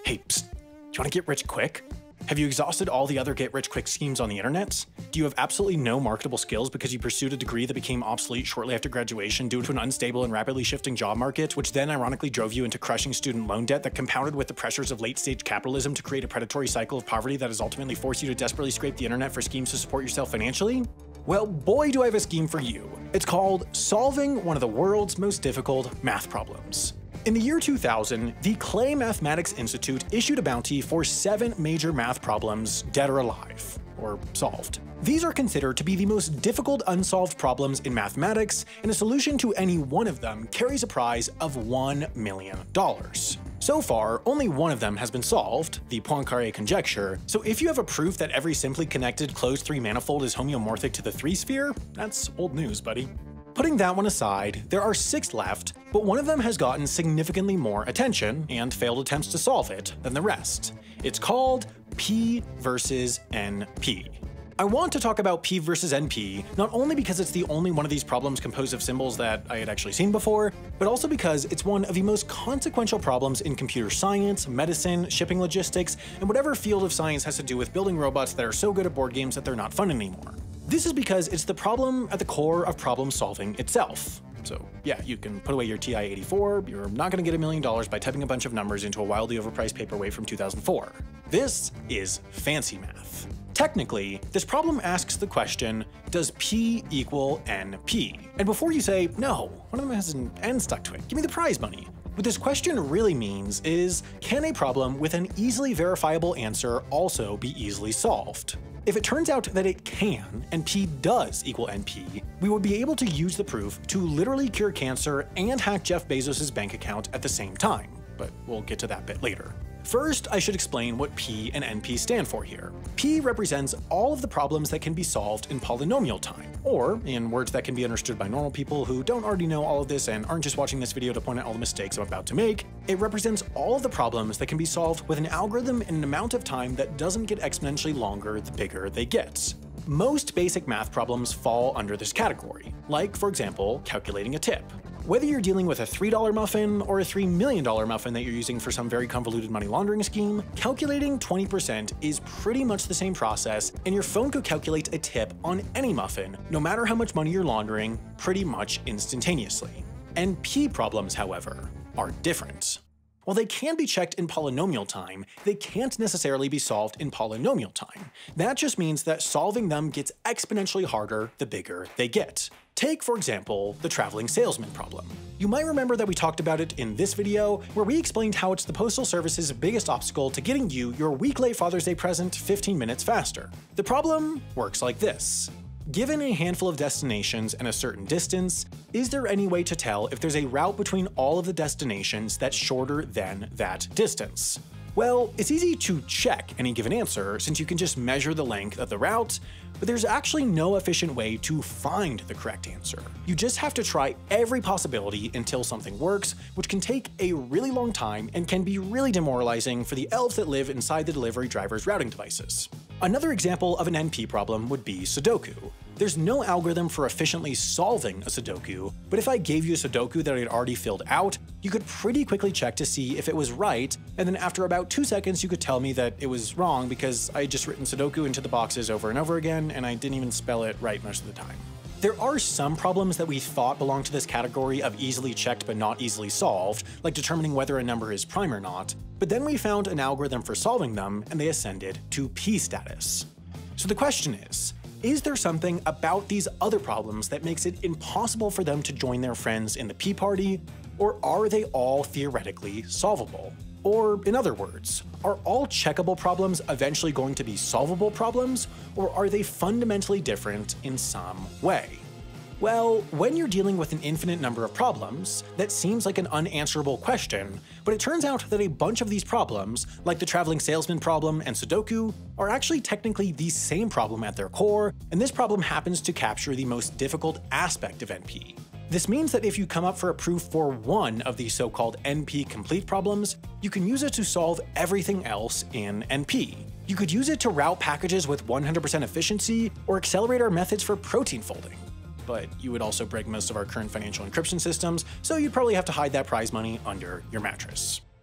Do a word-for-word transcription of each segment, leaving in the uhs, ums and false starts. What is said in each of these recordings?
Hey, psst, do you want to get rich quick? Have you exhausted all the other get-rich-quick schemes on the internet? Do you have absolutely no marketable skills because you pursued a degree that became obsolete shortly after graduation due to an unstable and rapidly shifting job market, which then ironically drove you into crushing student loan debt that compounded with the pressures of late-stage capitalism to create a predatory cycle of poverty that has ultimately forced you to desperately scrape the internet for schemes to support yourself financially? Well, boy, do I have a scheme for you. It's called solving one of the world's most difficult math problems. In the year two thousand, the Clay Mathematics Institute issued a bounty for seven major math problems, dead or alive, or solved. These are considered to be the most difficult unsolved problems in mathematics, and a solution to any one of them carries a prize of one million dollars. So far, only one of them has been solved, the Poincaré conjecture, so if you have a proof that every simply connected closed three manifold is homeomorphic to the three sphere, that's old news, buddy. Putting that one aside, there are six left, but one of them has gotten significantly more attention, and failed attempts to solve it, than the rest. It's called P versus N P. I want to talk about P versus N P, not only because it's the only one of these problems composed of symbols that I had actually seen before, but also because it's one of the most consequential problems in computer science, medicine, shipping logistics, and whatever field of science has to do with building robots that are so good at board games that they're not fun anymore. This is because it's the problem at the core of problem solving itself. So yeah, you can put away your T I eighty-four, you're not gonna get a million dollars by typing a bunch of numbers into a wildly overpriced paperweight from two thousand four. This is fancy math. Technically, this problem asks the question, does P equal N P? And before you say, no, one of them has an N stuck to it, give me the prize money. What this question really means is, can a problem with an easily verifiable answer also be easily solved? If it turns out that it can, and P does equal N P, we would be able to use the proof to literally cure cancer and hack Jeff Bezos' bank account at the same time, but we'll get to that bit later. First, I should explain what P and N P stand for here. P represents all of the problems that can be solved in polynomial time, or, in words that can be understood by normal people who don't already know all of this and aren't just watching this video to point out all the mistakes I'm about to make, it represents all of the problems that can be solved with an algorithm in an amount of time that doesn't get exponentially longer the bigger they get. Most basic math problems fall under this category, like, for example, calculating a tip. Whether you're dealing with a three dollar muffin or a three million dollar muffin that you're using for some very convoluted money laundering scheme, calculating twenty percent is pretty much the same process, and your phone could calculate a tip on any muffin, no matter how much money you're laundering, pretty much instantaneously. N P problems, however, are different. While they can be checked in polynomial time, they can't necessarily be solved in polynomial time. That just means that solving them gets exponentially harder the bigger they get. Take, for example, the traveling salesman problem. You might remember that we talked about it in this video, where we explained how it's the Postal Service's biggest obstacle to getting you your week-late Father's Day present fifteen minutes faster. The problem works like this. Given a handful of destinations and a certain distance, is there any way to tell if there's a route between all of the destinations that's shorter than that distance? Well, it's easy to check any given answer since you can just measure the length of the route, but there's actually no efficient way to find the correct answer. You just have to try every possibility until something works, which can take a really long time and can be really demoralizing for the elves that live inside the delivery driver's routing devices. Another example of an N P problem would be Sudoku. There's no algorithm for efficiently solving a Sudoku, but if I gave you a Sudoku that I had already filled out, you could pretty quickly check to see if it was right, and then after about two seconds you could tell me that it was wrong because I had just written Sudoku into the boxes over and over again, and I didn't even spell it right most of the time. There are some problems that we thought belonged to this category of easily checked but not easily solved, like determining whether a number is prime or not, but then we found an algorithm for solving them, and they ascended to P status. So the question is, is there something about these other problems that makes it impossible for them to join their friends in the P party, or are they all theoretically solvable? Or, in other words, are all checkable problems eventually going to be solvable problems, or are they fundamentally different in some way? Well, when you're dealing with an infinite number of problems, that seems like an unanswerable question, but it turns out that a bunch of these problems, like the traveling salesman problem and Sudoku, are actually technically the same problem at their core, and this problem happens to capture the most difficult aspect of N P. This means that if you come up for a proof for one of these so-called N P-complete problems, you can use it to solve everything else in N P. You could use it to route packages with one hundred percent efficiency, or accelerate our methods for protein folding. But you would also break most of our current financial encryption systems, so you'd probably have to hide that prize money under your mattress.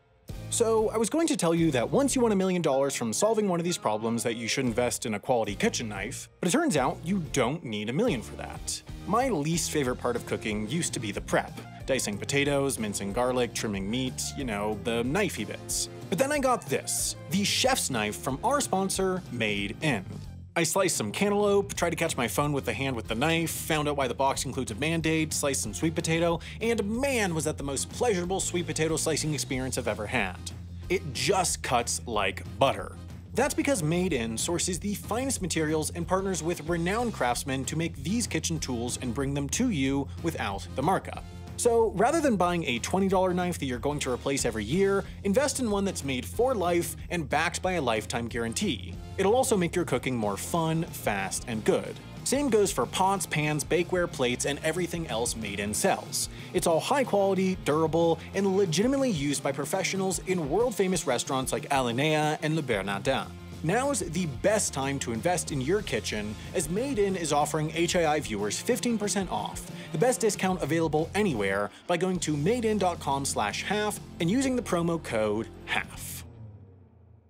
So I was going to tell you that once you won a million dollars from solving one of these problems that you should invest in a quality kitchen knife, but it turns out you don't need a million for that. My least favorite part of cooking used to be the prep. Dicing potatoes, mincing garlic, trimming meat, you know, the knifey bits. But then I got this, the chef's knife from our sponsor, Made In. I sliced some cantaloupe, tried to catch my phone with the hand with the knife, found out why the box includes a Band-Aid, sliced some sweet potato, and man was that the most pleasurable sweet potato slicing experience I've ever had. It just cuts like butter. That's because Made In sources the finest materials and partners with renowned craftsmen to make these kitchen tools and bring them to you without the markup. So rather than buying a twenty dollar knife that you're going to replace every year, invest in one that's made for life and backed by a lifetime guarantee. It'll also make your cooking more fun, fast, and good. Same goes for pots, pans, bakeware, plates, and everything else Made In sells. It's all high quality, durable, and legitimately used by professionals in world-famous restaurants like Alinea and Le Bernardin. Now's the best time to invest in your kitchen, as Made In is offering H I I viewers fifteen percent off, the best discount available anywhere, by going to madein dot com slash half and using the promo code half.